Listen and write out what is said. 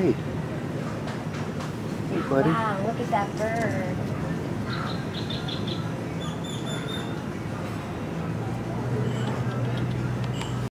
Hey. Hey, buddy. Wow, look at that bird.